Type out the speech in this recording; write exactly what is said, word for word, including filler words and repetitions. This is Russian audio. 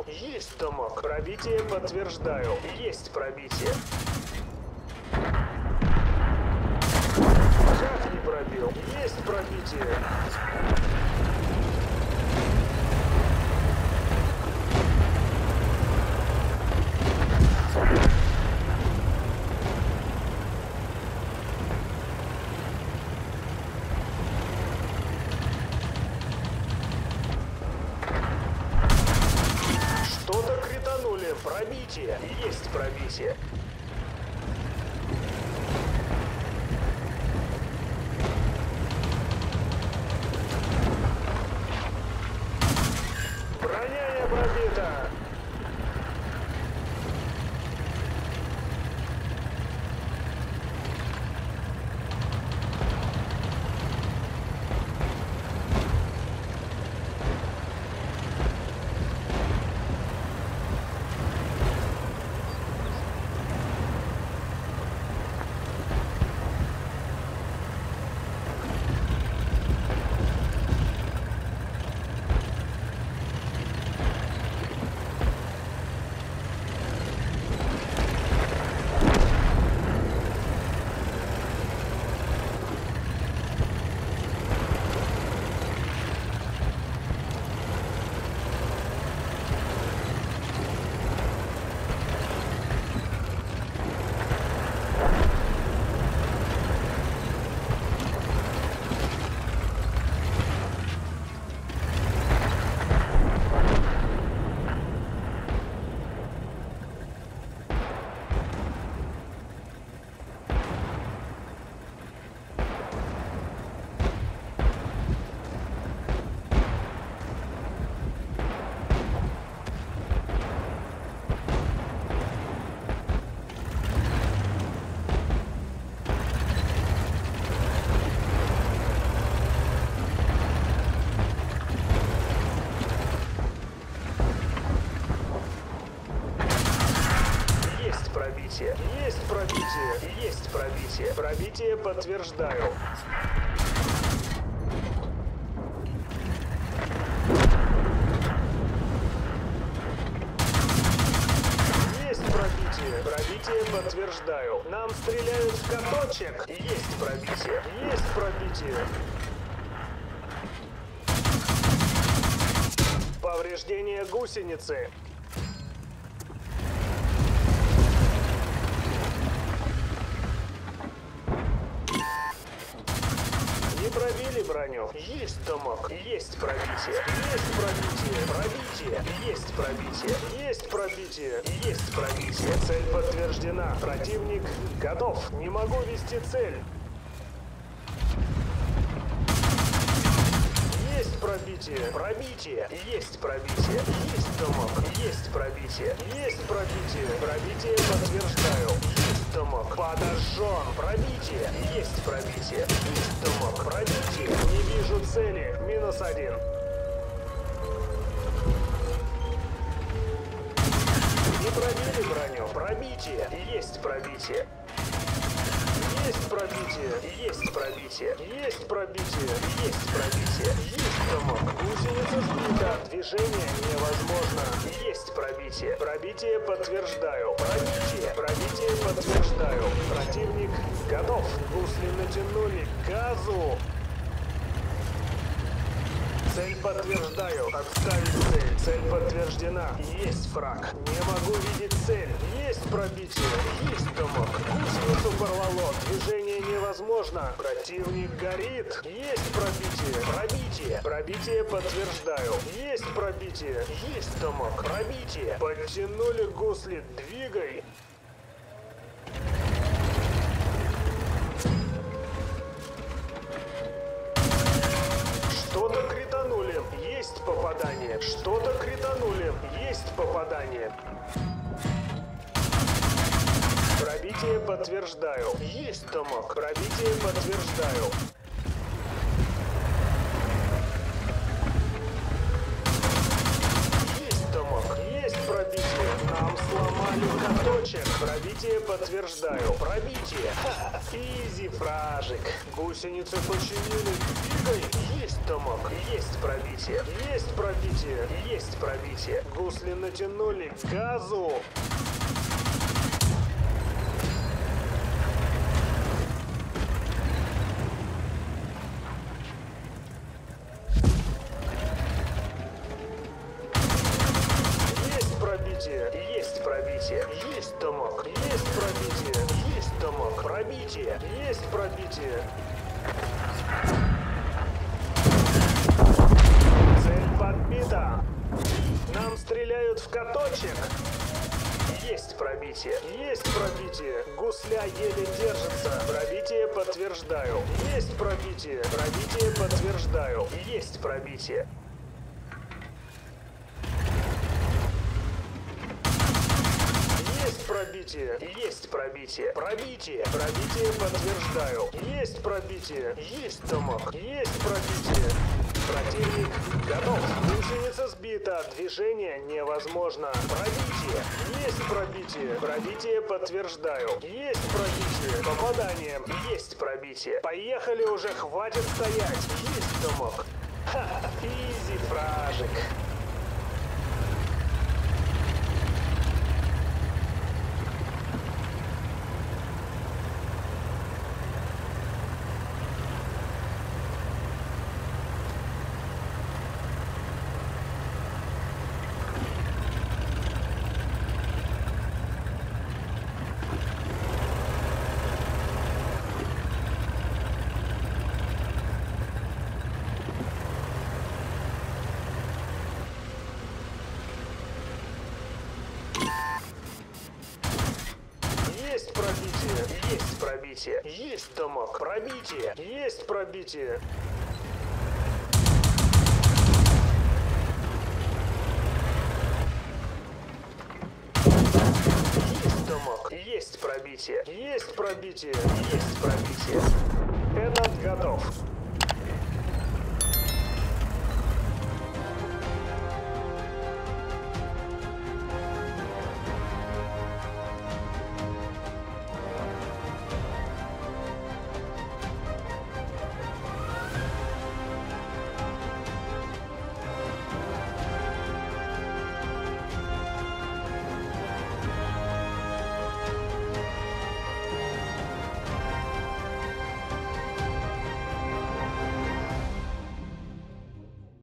броню. Есть дамаг. Пробитие подтверждаю. Есть пробитие. Как не пробил? Есть пробитие. Что-то кританули. Пробитие. Есть пробитие. Броня не пробита. Есть пробитие. Есть пробитие. Пробитие подтверждаю. Есть пробитие. Пробитие подтверждаю. Нам стреляют в каточек. Есть пробитие. Есть пробитие. Повреждение гусеницы. Не пробили броню. Есть дамаг. Есть пробитие. Есть пробитие. Пробитие. Есть пробитие. Есть пробитие. Есть пробитие. Цель подтверждена. Противник готов. Не могу вести цель. Есть пробитие. Пробитие. Есть пробитие. Есть дамаг. Есть пробитие. Есть пробитие. Пробитие подтверждаю. Есть дамаг. Подожжен. Пробитие. Есть пробитие. Есть дамаг. Пробитие. Не вижу цели. Минус один. Не пробили броню. Пробитие. Есть пробитие. Есть пробитие, есть пробитие, есть пробитие, есть пробитие, есть дамаг. Гусеница сбита, движение невозможно. Есть пробитие, пробитие подтверждаю. Пробитие, пробитие подтверждаю. Противник готов. Гусли натянули, газу. Цель подтверждаю. Отставить цель. Цель подтверждена. Есть фраг. Не могу видеть цель. Есть пробитие. Есть дамаг. Гусеницу порвало. Движение невозможно. Противник горит. Есть пробитие. Пробитие. Пробитие подтверждаю. Есть пробитие. Есть дамаг. Пробитие. Подтянули гусли. Двигай. Что-то кританули. Есть попадание. Что-то кританули. Есть попадание. Пробитие подтверждаю. Есть дамаг. Пробитие подтверждаю. Есть дамаг. Есть пробитие. Нам сломали. Валю каточек. Пробитие подтверждаю. Пробитие. Ха, изи, фражик. Гусеницы починили. Двигай. Есть томок. Есть пробитие. Есть пробитие. Есть пробитие. Гусли натянули. Газу. Есть пробитие, есть томок, есть пробитие, есть томок, пробитие, есть пробитие. Цель подбита. Нам стреляют в каточек. Есть пробитие, есть пробитие. Гусля еле держится. Пробитие подтверждаю. Есть пробитие, пробитие подтверждаю. Есть пробитие. Пробитие. Есть пробитие. Пробитие. Пробитие подтверждаю. Есть пробитие. Есть томок. Есть пробитие. Противник готов. Гусеница сбита. Движение невозможно. Пробитие. Есть пробитие. Пробитие подтверждаю. Есть пробитие. Попадание. Есть пробитие. Поехали уже. Хватит стоять. Есть томок. Ха, изи, фражик. Есть пробитие, есть пробитие, есть томок, пробитие, есть пробитие. Есть томок, есть пробитие, есть пробитие, есть пробитие. Этот готов.